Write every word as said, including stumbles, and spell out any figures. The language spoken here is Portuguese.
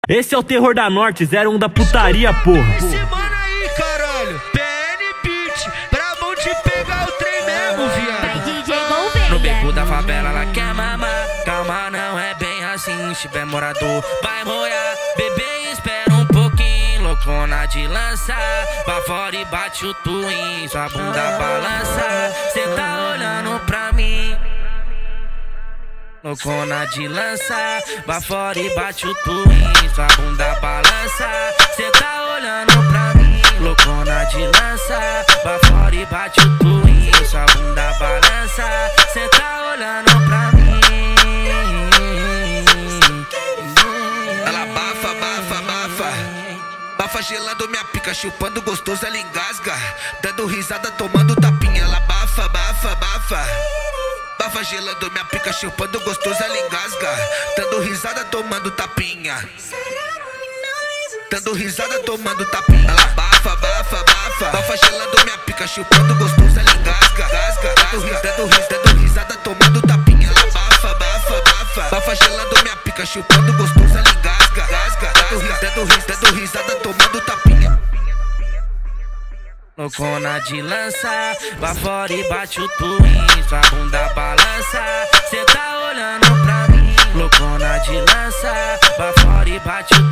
Esse é o terror da Norte, zero um da putaria, porra. Esse mano aí, caralho, P N Beat, pra mão te pegar o trem mesmo, viado. D J Gouveia. No beco da favela ela quer mamar. Calma, não é bem assim. Se tiver morador, vai molhar. Bebê, espera um pouquinho. Loucona de lança, pra fora e bate o twin. Sua bunda balança, cê tá olhando pra mim. Loucona de lança, vai fora e bate o twin. Sua bunda balança, cê tá olhando pra mim. Loucona de lança, vai fora e bate o twin. Sua bunda balança, cê tá olhando pra mim. Ela bafa, bafa, bafa. Bafa gelando minha pica, chupando gostoso, ela engasga. Dando risada, tomando tapinha. Ela bafa, bafa, bafa. Bafa gelando minha pica, chupando gostoso, ela engasga. Dando risada, tomando tapinha. Dando risada, tomando tapinha. Ela bafa, bafa, bafa. Bafa gelando minha pica, chupando gostoso, ela engasga. Gasga, dando risada, dando risada, dando risada, tomando tapinha. Ela bafa, bafa, bafa. Bafa gelando minha pica, chupando gostoso, ela engasga. Gasga, dando risada, dando risada, dando risada, tomando tapinha. Loucona de lança, vai fora e bate o twin. Sua bunda balança, cê tá olhando pra mim. Loucona de lança, vai fora e bate o